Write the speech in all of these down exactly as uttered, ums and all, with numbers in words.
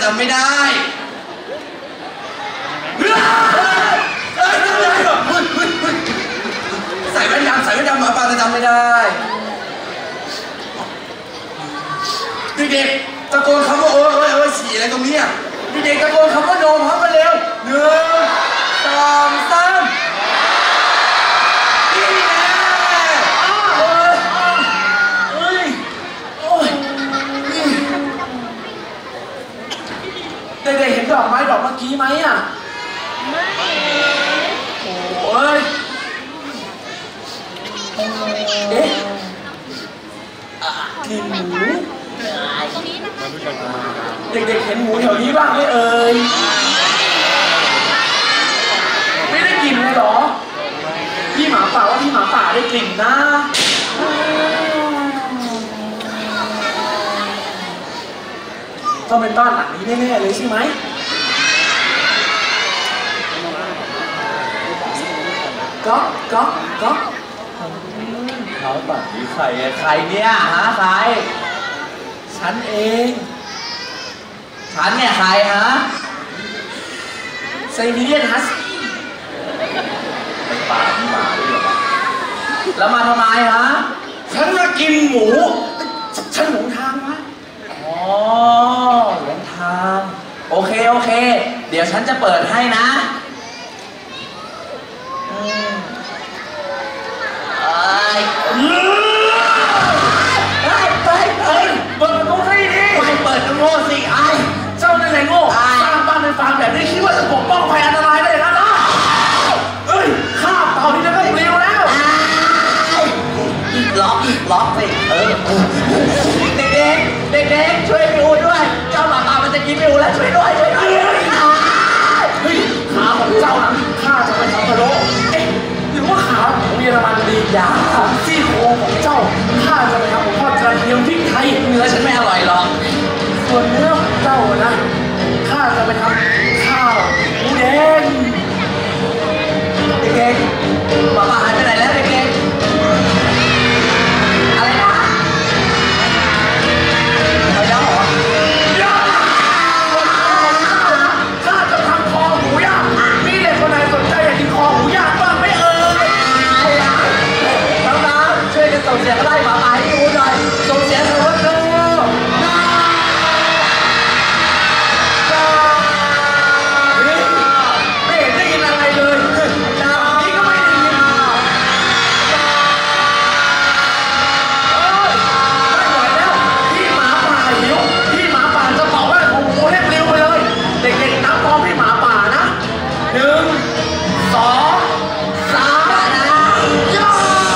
ำไม่ได้ใส่แว่นดำใส่แว่นดำหมาป่าจะจำไม่ได้เด็กๆตะโกนคำว่าโอ้ยโอ้ยโอ้ยฉี่อะไรตรงนี้อ่ะเด็กๆตะโกนคำว่าโนมพร้อมกันเร็วหนึ่งสองสามนี่แน่โอ้ยโอ้ยโอ้ยเด็กๆเห็นดอกไม้ดอกเมื่อกี้ไหมอ่ะไม่โอ้ยเอ๊ะกลิ่นหมูเด็กๆเห็นหมูแถวนี้บ้างไหมเอ่ยไม่ได้กลิ่นเลยเหรอพี่หมาป่าว่าพี่หมาป่าได้กลิ่นนะต้องเป็นบ้านหลังนี้แน่ๆเลยใช่ไหมก๊อกก๊อกก๊อกเขาแบบนี้ใครใครเนี่ยฮะใครฉันเองฉันเนี่ยใครฮะไซบีเรียนฮัสกี้ไปป่ามีหมาด้วยเหรอแล้วมาทำไมฮะฉันมากินหมูฉันหลงทางวะอ๋อหลงทางโอเคโอเคเดี๋ยวฉันจะเปิดให้นะไปไปเปิดประตูให้ดิไม่เปิดก็โง่สิไอเจ้านั่นแหละโง่สร้างบ้านในฟาร์มแบบนี้คิดว่าจะปกป้องภัยอันตรายได้แล้วนะเอ้ยข้าเต่าที่จะได้เร็วแล้วอีกล็อกอีกล็อกสิเออเด็กๆเด็กๆช่วยพี่อูด้วยเจ้าหมาป่ามันจะกินพี่อูแล้วช่วยด้วยช่วยด้วยเฮ้ยขาของเจ้านะข้าจะไปทำพะโล้เอ๊ะหรือว่าขาของเยอรมันดียาซี่โครงของเจ้าข้าจะไปทำของทอดกระเทียมพริกไทยเนื้อฉันไม่อร่อยหรอกส่วนเนื้อของเจ้านะข้าจะไปทำข้าวหมูแดงเด็กๆหมาป่าหายไปไหนแล้วเด็กๆอะไรนะไปแล้วเหรอข้าจะทำคอหมูย่างมีเด็กคนไหนสนใจอยากกินคอหมูย่างบ้างไหมเอ่ยน้องๆช่วยกันส่งเสียงไล่หมาป่าให้ดูหน่อยส่งเสียงหน่อยว่าดูไม่เห็นได้ยินอะไรเลยนี่ก็ไม่ได้ยินไม่ไหวแล้วพี่หมาป่าหิวพี่หมาป่าจะบอกว่าของหมูให้ปลิวไปเลยเด็กๆนับพร้อมพี่หมาป่านะหนึ่งสองสามย่า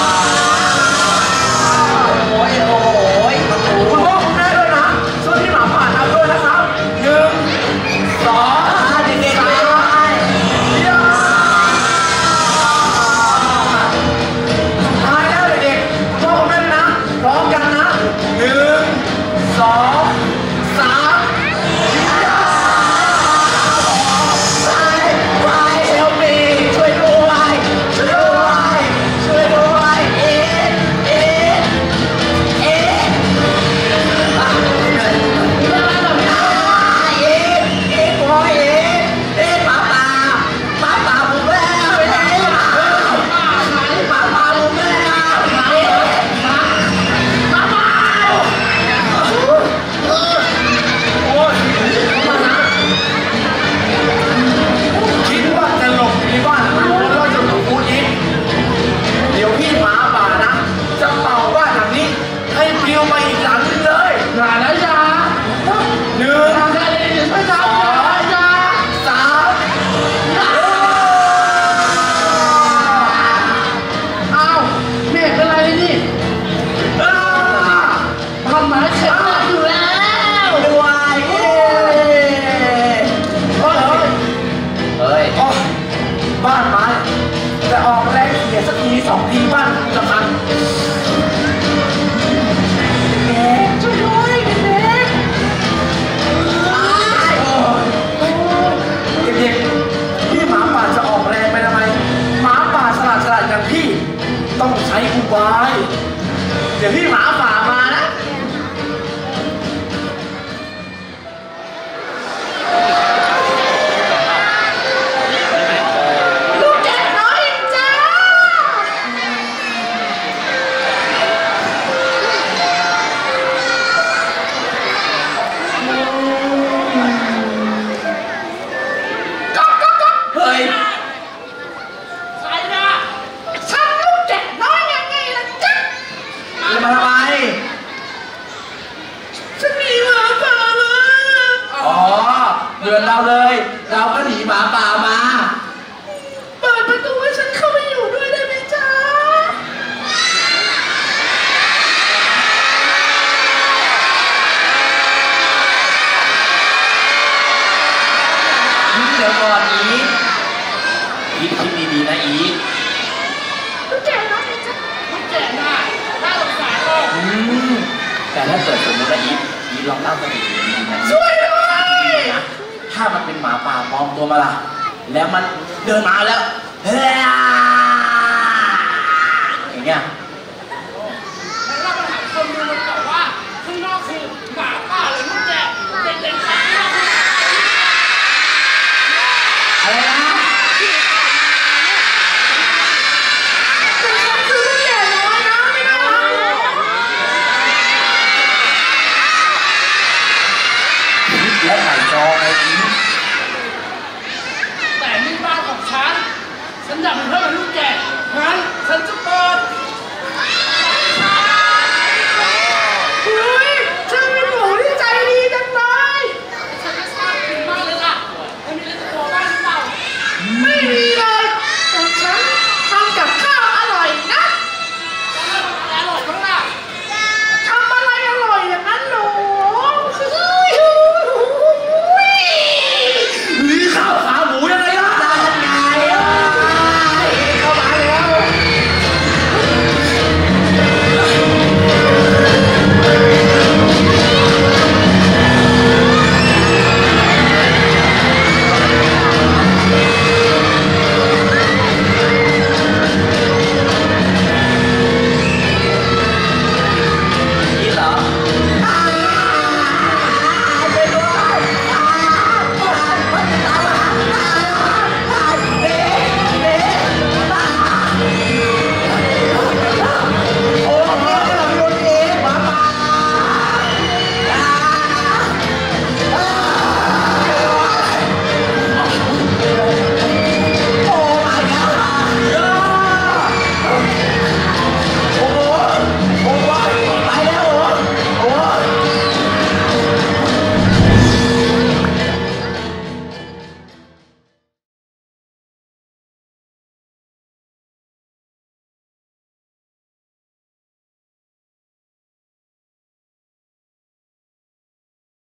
โอ้ยโอ้ยคุณพ่อคุณแม่ด้วยนะช่วยพี่หมาป่านับด้วยนะครับหนึ่งสองเด็กๆไปเลยย่าตายแล้วเด็กๆคุณพ่อคุณแม่ด้วยนะพร้อมกันนะหนึ่งสองสามย่าไปไปเฮลมีช่วยด้วยช่วยด้วยช่วยด้วยเอ๊ะเอ๊ะเอ๊ะเอ๊ะเอ๊ะเอ๊ะโอ้ยเอ๊ะเอ๊ะหมาป่าหมาป่าบุกแล้วเอ๊ะหมาหมาป่าบุกแล้วเอ๊ะหมาป่าโอ้ยมานะคิดว่าจะหลบในบ้านมันแล้วจะหลบกูอีกเดี๋ยวพี่หมาป่านะจะเป่าบ้านหลังนี้ให้ปลิวไปอีกหลังนึงเลยอย่านะอย่าหนึ่งสองสามอ้าวเมฆเป็นไรนี่ทำไมเข็มหนักอยู่แล้วด้วยเฮ้ยเฮ้ยบ้านไม้จะออกแรงเสียสักทีสองทีบ้านจะพังเด็กช่วยด้วยเด็กเด็กพี่หมาป่าจะออกแรงไปทำไมหมาป่าฉลาดฉลาดอย่างพี่ต้องใช้อุบายเดี๋ยวพี่หมาป่ามานะลูกแกะน้อยจ้าก๊อกก๊อกก๊อกเฮ้ยใครนะฉันลูกแกะน้อยยังไงล่ะจ๊ะจะมาทำไมฉันหนีหมาป่ามาอ๋อเดือนเราเลยเราก็หนีหมาป่ามาเปิดประตูให้ฉันเข้าไปอยู่ด้วยได้ไหมจ๊ะนี่เดี๋ยวก่อนอีทอีทคิดดีๆนะอีทลูกแก่นะจ๊ะลูกแก่น่ะน่าสงสารเลยอืมแต่ถ้าเกิดสมมติว่าอีทอีทลองเล่าสถิติดีๆนะช่วยด้วยนะถ้ามันเป็นหมาป่าปลอมตัวมาล่ะแล้วมันเดินมาแล้วเฮ้ย